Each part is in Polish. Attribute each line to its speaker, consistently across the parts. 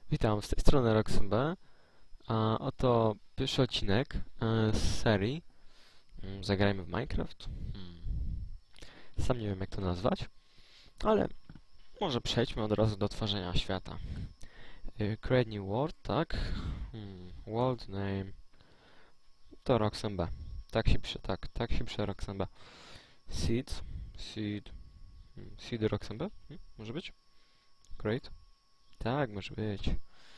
Speaker 1: Witam, z tej strony Roxen B. A oto pierwszy odcinek z serii Zagrajmy w Minecraft. Sam nie wiem jak to nazwać, ale może przejdźmy od razu do tworzenia świata. Create new world, tak? World name to Roxen B. Tak się pisze, tak się pisze Roxen B. Seed Roxen B? Może być? Great. Tak, może być.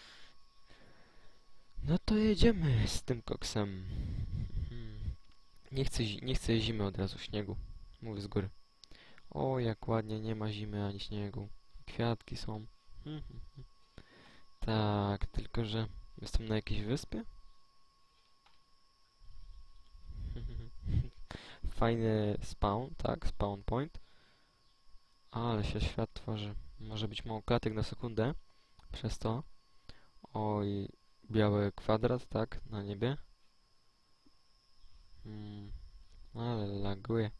Speaker 1: No to jedziemy z tym koksem. Hmm. Nie chcę zimy od razu, śniegu. Mówię z góry. O, jak ładnie, nie ma zimy ani śniegu. Kwiatki są. Mhm. Tak, tylko że jestem na jakiejś wyspie. Fajny spawn, tak, spawn point. Ale się świat tworzy. Może być mało klatek na sekundę. Przez to. Oj, biały kwadrat, tak, na niebie. Ale laguje.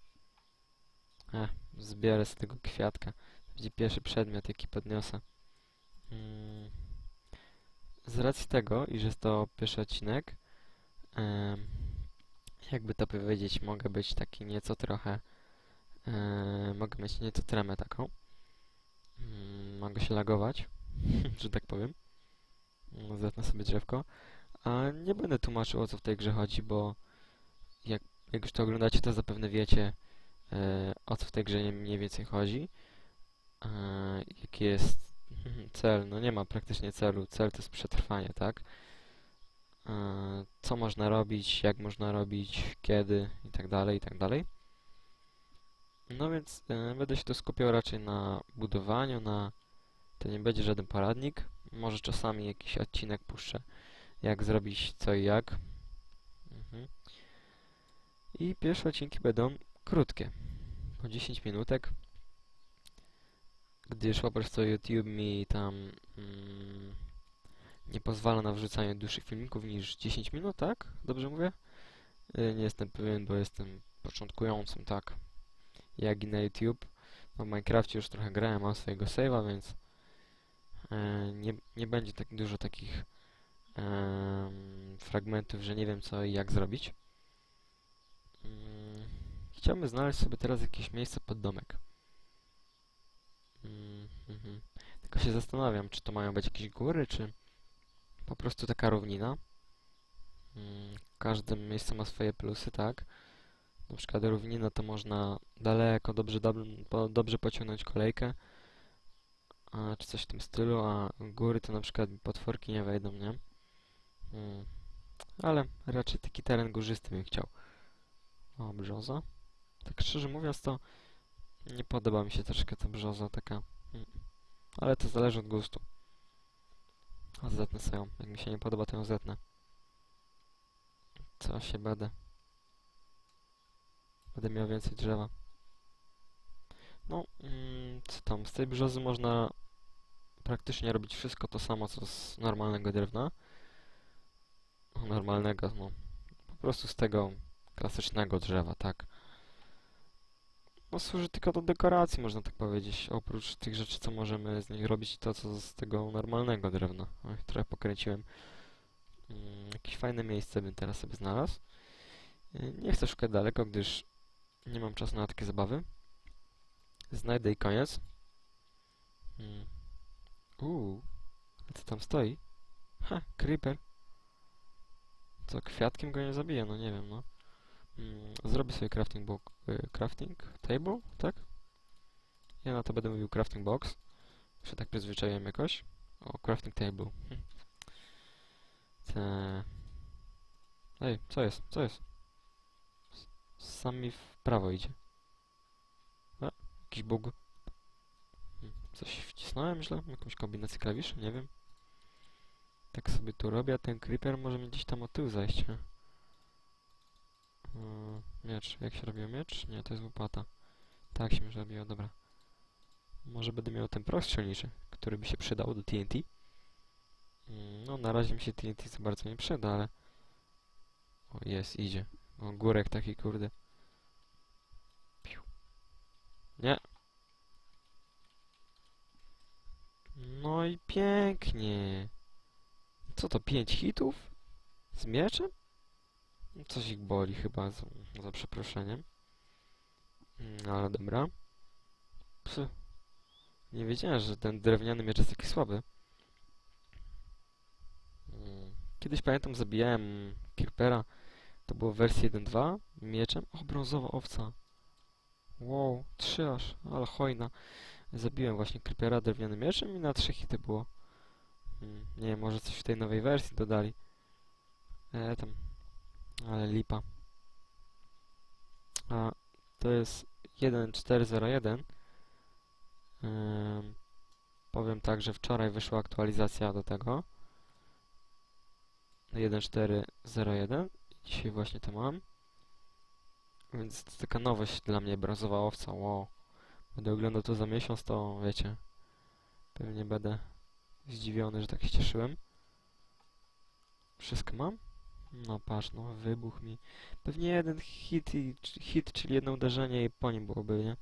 Speaker 1: Zbiorę z tego kwiatka. Będzie pierwszy przedmiot, jaki podniosę. Mm, z racji tego, iż jest to pierwszy odcinek, jakby to powiedzieć, mogę mieć nieco tremę taką. Mogę się lagować, że tak powiem. Zetnę sobie drzewko. A nie będę tłumaczył, o co w tej grze chodzi, bo jak, jak już to oglądacie, to zapewne wiecie, o co w tej grze mniej więcej chodzi. Jaki jest cel? No nie ma praktycznie celu. Cel to jest przetrwanie, tak? Co można robić, jak można robić, kiedy i tak dalej, i tak dalej. No więc będę się tu skupiał raczej na budowaniu, to nie będzie żaden poradnik. Może czasami jakiś odcinek puszczę, jak zrobić co i jak. I pierwsze odcinki będą krótkie, po 10 minutek, gdyż po prostu YouTube mi tam nie pozwala na wrzucanie dłuższych filmików niż 10 minut, tak? Dobrze mówię? Nie jestem pewien, bo jestem początkującym, tak? Jak i na YouTube. W Minecrafcie już trochę grałem, mam swojego save'a, więc nie będzie tak dużo takich fragmentów, że nie wiem co i jak zrobić. Chciałbym znaleźć sobie teraz jakieś miejsce pod domek. Tylko się zastanawiam, czy to mają być jakieś góry, czy po prostu taka równina. Każde miejsce ma swoje plusy, tak? Na przykład równina to można daleko, dobrze pociągnąć kolejkę, czy coś w tym stylu, a góry to na przykład potworki nie wejdą, nie? Ale raczej taki teren górzysty bym chciał. O, brzoza. Tak szczerze mówiąc to nie podoba mi się troszkę ta brzoza taka. Ale to zależy od gustu. A zetnę sobie ją. Jak mi się nie podoba, to ją zetnę. Co się będę? Będę miał więcej drzewa. No, co tam? Z tej brzozy można praktycznie robić wszystko to samo, co z normalnego drewna. Normalnego, no. Po prostu z tego klasycznego drzewa, tak. No służy tylko do dekoracji, można tak powiedzieć. Oprócz tych rzeczy, co możemy z nich robić, to co z tego normalnego drewna. Oj, trochę pokręciłem. Jakieś fajne miejsce bym teraz sobie znalazł. Nie chcę szukać daleko, gdyż nie mam czasu na takie zabawy. Znajdę i koniec. A co tam stoi? Ha, creeper. Co, kwiatkiem go nie zabije? No nie wiem, no. Zrobię sobie crafting table, tak? Ja na to będę mówił crafting box. Się tak przyzwyczaiłem jakoś. O, crafting table. Te... Ej, co jest? Co jest? Sam mi w prawo idzie. A, jakiś bug. Coś wcisnąłem źle? Jakąś kombinację klawiszy? Nie wiem. Tak sobie tu robię, a ten creeper może mi gdzieś tam od tyłu zajść. Miecz. Jak się robiło miecz? Nie, to jest łopata. Tak się robiło, dobra. Może będę miał ten proch strzelniczy, który by się przydał do TNT. No, na razie mi się TNT za bardzo nie przyda, ale... O, jest, idzie. O, górek taki, kurde. Piu. Nie. No i pięknie. Co to, 5 hitów? Z mieczem? Coś ich boli chyba, za przeproszeniem. Ale dobra. Psy. Nie wiedziałem, że ten drewniany miecz jest taki słaby. Kiedyś pamiętam, zabijałem Creepera. To było w wersji 1.2 mieczem. O, brązowa owca. Wow, 3 aż, ale hojna. Zabiłem właśnie Creepera drewnianym mieczem i na 3 hity było. Nie wiem, może coś w tej nowej wersji dodali. Tam. Ale lipa. A to jest 1.4.0.1. Powiem tak, że wczoraj wyszła aktualizacja do tego. 1.4.0.1. Dzisiaj właśnie to mam. Więc to taka nowość dla mnie, brązowa owca. Wow. Będę oglądał to za miesiąc, to wiecie. Pewnie będę zdziwiony, że tak się cieszyłem. Wszystko mam? No patrz, no wybuch mi. Pewnie jeden hit, czyli jedno uderzenie i po nim byłoby, nie?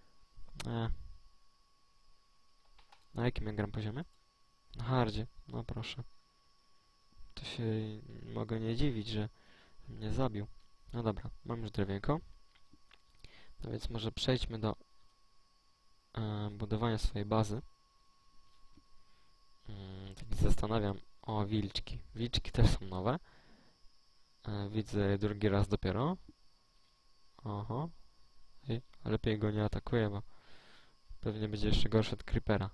Speaker 1: Na jakim ja gram poziomie? Na hardzie, no proszę. To się mogę nie dziwić, że mnie zabił. No dobra, mam już drewienko. No więc może przejdźmy do budowania swojej bazy. Tak się zastanawiam. O, wilczki. Wilczki też są nowe. Widzę je drugi raz dopiero. Oho. Lepiej go nie atakuję, bo pewnie będzie jeszcze gorszy od Creepera.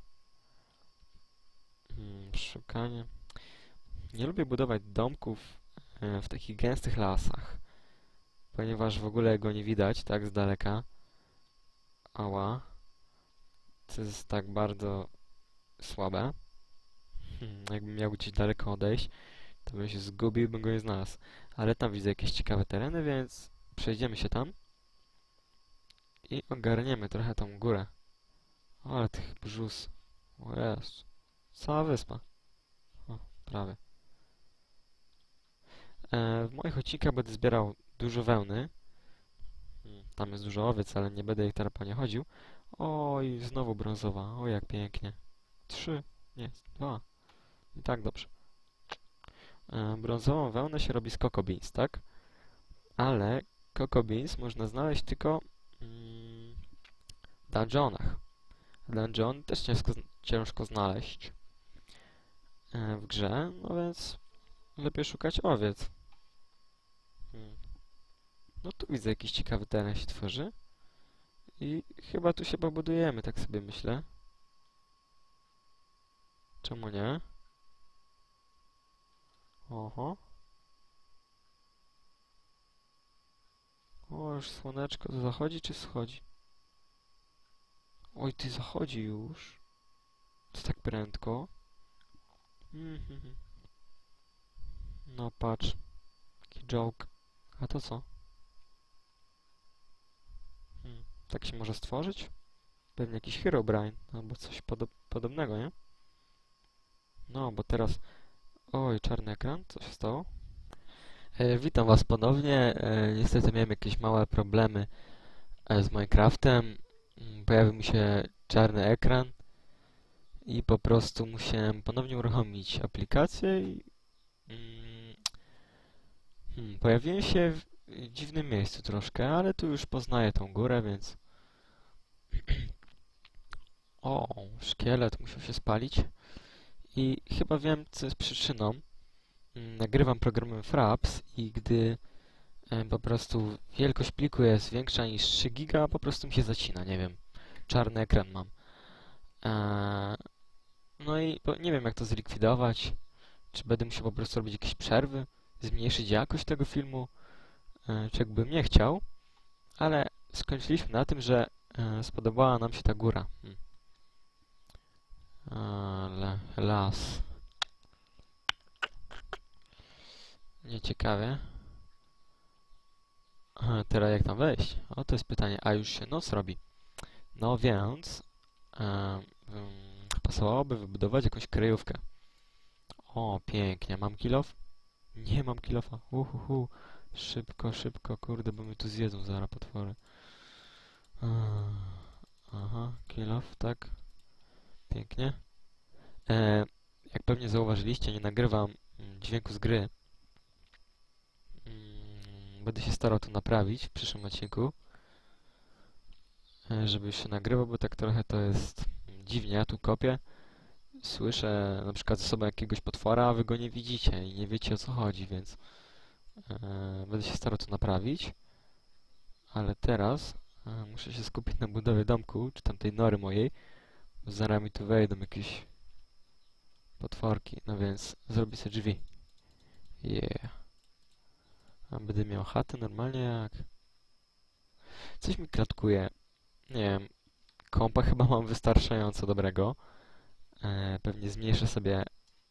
Speaker 1: Szukanie. Nie lubię budować domków w takich gęstych lasach, ponieważ w ogóle go nie widać tak z daleka. Ała. To jest tak bardzo słabe. Jakbym miał gdzieś daleko odejść, to bym się zgubił i bym go nie znalazł. Ale tam widzę jakieś ciekawe tereny, więc przejdziemy się tam i ogarniemy trochę tą górę. Ale tych brzus. O Jezu. Cała wyspa. O, prawie. W moich odcinkach będę zbierał dużo wełny. Tam jest dużo owiec, ale nie będę ich teraz po nie chodził. Oj, znowu brązowa. O, jak pięknie. 3. Nie, 2. I tak dobrze. Brązową wełnę się robi z coco beans, tak? Ale coco beans można znaleźć tylko w dungeonach. Dungeon też ciężko znaleźć w grze, no więc lepiej szukać owiec. No tu widzę jakiś ciekawy teren się tworzy. I chyba tu się pobudujemy, tak sobie myślę. Czemu nie? Oho. O, już słoneczko to zachodzi czy schodzi? Oj, ty zachodzi już. To tak prędko. No patrz. Taki joke. A to co? Tak się może stworzyć? Pewnie jakiś Herobrine albo coś podobnego, nie? No, bo teraz... Oj, czarny ekran. Co się stało? Witam was ponownie. Niestety miałem jakieś małe problemy z Minecraftem. Pojawił mi się czarny ekran i po prostu musiałem ponownie uruchomić aplikację i pojawiłem się w dziwnym miejscu troszkę, ale tu już poznaję tą górę, więc... O, szkielet musiał się spalić i chyba wiem, co jest przyczyną. Nagrywam programem Fraps i gdy po prostu wielkość pliku jest większa niż 3 giga, po prostu mi się zacina, nie wiem. Czarny ekran mam. No i nie wiem, jak to zlikwidować. Czy będę musiał po prostu robić jakieś przerwy, zmniejszyć jakość tego filmu, czy jakbym nie chciał. Ale skończyliśmy na tym, że spodobała nam się ta góra. Ale las. Nieciekawie. Teraz jak tam wejść? O, to jest pytanie. A już się noc robi. No więc pasowałoby wybudować jakąś kryjówkę. O, pięknie. Mam kilof? Nie mam kilofa. Szybko, szybko, kurde, bo mnie tu zjedzą zaraz potwory. Aha, kilof, tak. Pięknie. Jak pewnie zauważyliście, nie nagrywam dźwięku z gry. Będę się starał to naprawić w przyszłym odcinku, żeby już się nagrywał, bo tak trochę to jest dziwnie. Ja tu kopię, słyszę na przykład za sobą jakiegoś potwora, a wy go nie widzicie i nie wiecie, o co chodzi, więc będę się starał to naprawić. Ale teraz muszę się skupić na budowie domku, czy tamtej nory mojej, bo zaraz mi tu wejdą jakieś potworki, no więc zrobię sobie drzwi. Yeah. A będę miał chatę normalnie jak... Coś mi klatkuje. Nie wiem, kompa chyba mam wystarczająco dobrego. Pewnie zmniejszę sobie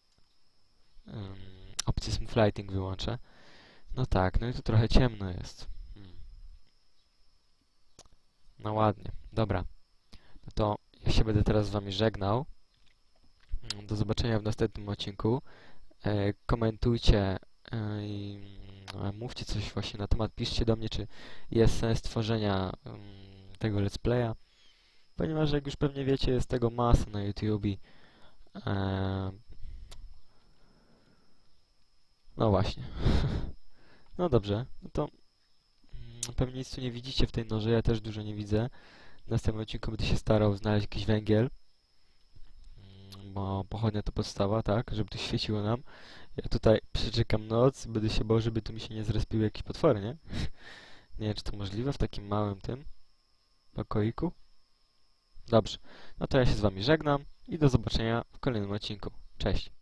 Speaker 1: opcję smooth lighting wyłączę. No tak, no i tu trochę ciemno jest. No ładnie, dobra. No to ja się będę teraz z wami żegnał. Do zobaczenia w następnym odcinku. Komentujcie i mówcie coś właśnie na temat, piszcie do mnie, czy jest sens tworzenia tego let's playa, ponieważ jak już pewnie wiecie, jest tego masa na YouTube. No właśnie. No dobrze, no to pewnie nic tu nie widzicie w tej norze, ja też dużo nie widzę. W następnym odcinku będę się starał znaleźć jakiś węgiel, bo pochodnia to podstawa, tak, żeby tu świeciło nam. Ja tutaj przeczekam noc, będę się bał, żeby tu mi się nie zrespiły jakieś potwory, nie? Nie wiem, czy to możliwe w takim małym tym pokoiku. Dobrze, no to ja się z wami żegnam i do zobaczenia w kolejnym odcinku. Cześć!